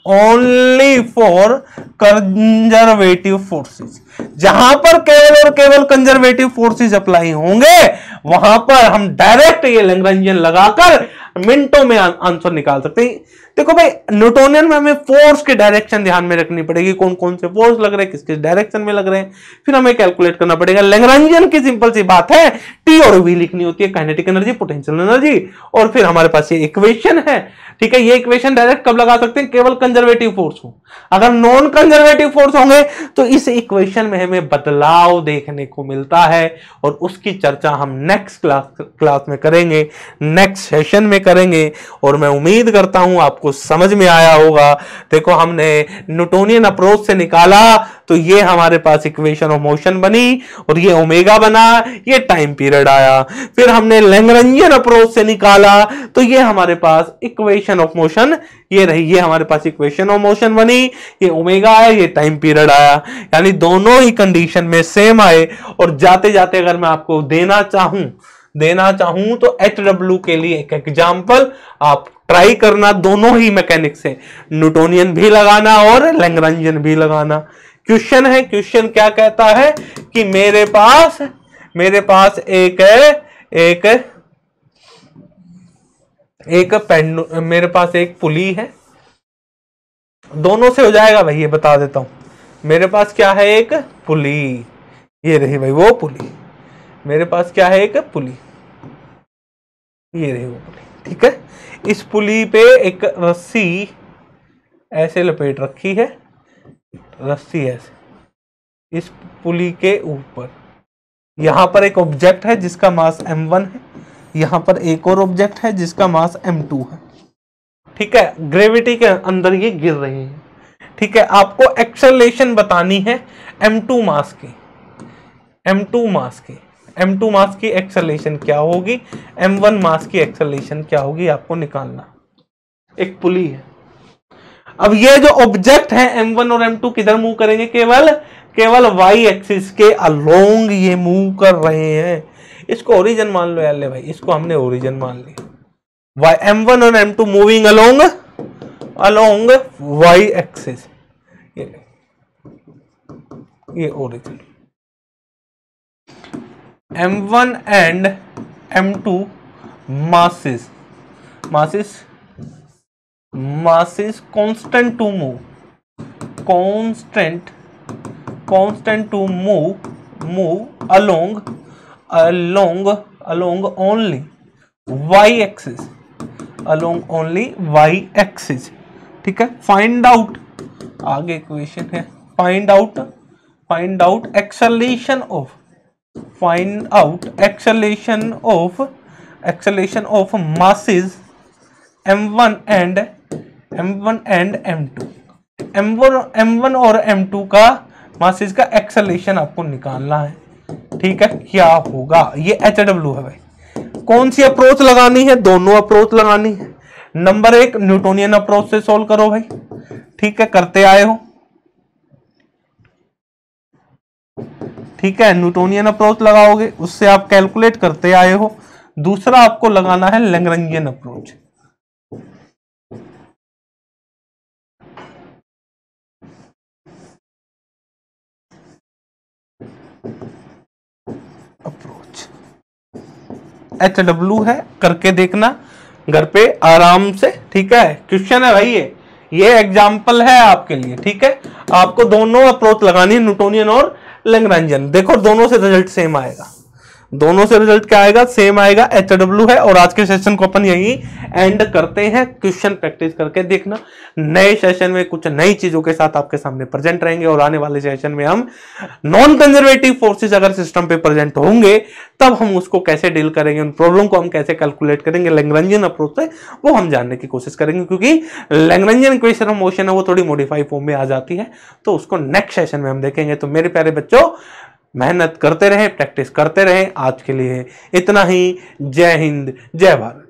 ओनली फॉर कंजर्वेटिव फोर्सेस। जहां पर केवल और केवल कंजर्वेटिव फोर्सेस अप्लाई होंगे वहां पर हम डायरेक्ट ये लैग्रैन्जियन लगाकर मिनटों में आंसर निकाल सकते हैं। देखो भाई, न्यूटोनियन में हमें फोर्स की डायरेक्शन ध्यान में रखनी पड़ेगी, कौन कौन से फोर्स लग रहे हैं, किस किस डायरेक्शन में लग रहे हैं, फिर हमें कैलकुलेट करना पड़ेगा। लैग्रैन्जियन की सिंपल सी बात है, टी और वी लिखनी होती है, काइनेटिक एनर्जी, पोटेंशियल एनर्जी, और फिर हमारे पास ये इक्वेशन है। ठीक है, ये इक्वेशन डायरेक्ट कब लगा सकते हैं, केवल कंजर्वेटिव फोर्स हो। अगर नॉन कंजर्वेटिव फोर्स होंगे तो इस इक्वेशन में हमें बदलाव देखने को मिलता है, और उसकी चर्चा हम नेक्स्ट क्लास क्लास में करेंगे, नेक्स्ट सेशन में करेंगे। और मैं उम्मीद करता हूं आपको समझ में आया होगा। देखो, हमने न्यूटोनियन अप्रोच से निकाला तो ये हमारे पास इक्वेशन ऑफ मोशन बनी, और ये ओमेगा बना, ये टाइम पीरियड आया। फिर हमने लैग्रैन्जियन अप्रोच से निकाला तो ये हमारे पास इक्वेशन ऑफ मोशन ये रही, ये हमारे पास इक्वेशन ऑफ मोशन बनी, ये ओमेगा आया, ये टाइम पीरियड आया। यानी दोनों ही कंडीशन में सेम आए। और जाते जाते अगर मैं आपको देना चाहूं देना चाहूं तो एच डब्ल्यू के लिए एक एग्जांपल आप ट्राई करना, दोनों ही मैकेनिक्स से, न्यूटोनियन भी लगाना और लैग्रैन्जियन भी लगाना। क्वेश्चन है, क्वेश्चन क्या कहता है कि मेरे पास मेरे पास एक एक एक पेंडु मेरे पास एक पुली है, दोनों से हो जाएगा भाई, ये बता देता हूं। मेरे पास क्या है, एक पुली, ये रही भाई वो पुली। मेरे पास क्या है, एक पुली, ये रही वो पुली। ठीक है, इस पुली पे एक रस्सी ऐसे लपेट रखी है, रस्सी ऐसे इस पुली के ऊपर। यहां पर एक ऑब्जेक्ट है जिसका मास एम वन है, यहां पर एक और ऑब्जेक्ट है जिसका मास एम टू है। ठीक है, ग्रेविटी के अंदर ये गिर रहे हैं। ठीक है, आपको एक्सेलरेशन बतानी है एम टू मास की, एम टू मास की एम टू मास की एक्सेलरेशन क्या होगी, एम वन मास की एक्सेलरेशन क्या होगी, आपको निकालना। एक पुली है, अब ये जो ऑब्जेक्ट है एम वन और एम टू किधर मूव करेंगे, केवल केवल वाई एक्सिस के अलोंग ये मूव कर रहे हैं। इसको ओरिजिन मान लो यार, ले भाई, इसको हमने ओरिजिन मान लिया। वाई एम वन और M two moving along along Y axis, ये ये origin. M one and M two masses masses masses constant to move constant constant to move move along along along only y axis along only y axis। ठीक है, find out, आगे equation है, find out find out acceleration of find out acceleration of acceleration of masses m one and m one and m two। m one m one और m two का masses का acceleration आपको निकालना है। ठीक है, क्या होगा, ये एच डब्ल्यू है भाई। कौन सी अप्रोच लगानी है, दोनों अप्रोच लगानी है। नंबर एक, न्यूटोनियन अप्रोच से सॉल्व करो भाई। ठीक है, करते आए हो। ठीक है, न्यूटोनियन अप्रोच लगाओगे, उससे आप कैलकुलेट करते आए हो। दूसरा आपको लगाना है Lagrangian approach. Approach H W है, करके देखना घर पे आराम से। ठीक है, क्वेश्चन है भाई, ये ये एग्जाम्पल है आपके लिए। ठीक है, आपको दोनों अप्रोच लगानी है, न्यूटोनियन और लैग्रैन्जियन। देखो, दोनों से रिजल्ट सेम आएगा, दोनों से रिजल्ट क्या आएगा, सेम आएगा, एच डब्ल्यू है। और आज के सेशन को अपन यही एंड करते हैं। क्वेश्चन प्रैक्टिस करके देखना, नए सेशन में कुछ नई चीजों के साथ आपके सामने प्रेजेंट रहेंगे। और आने वाले सेशन में हम नॉन कंजर्वेटिव फोर्सेस अगर सिस्टम पे प्रेजेंट होंगे तब हम उसको कैसे डील करेंगे, उन प्रॉब्लम को हम कैसे कैलकुलेट करेंगे लैग्रैन्जियन अप्रोच से, वो हम जानने की कोशिश करेंगे। क्योंकि लैग्रैन्जियन इक्वेशन ऑफ मोशन है वो थोड़ी मॉडिफाई फॉर्म में आ जाती है, तो उसको नेक्स्ट सेशन में हम देखेंगे। तो मेरे प्यारे बच्चों, मेहनत करते रहे, प्रैक्टिस करते रहे। आज के लिए इतना ही। जय हिंद, जय भारत।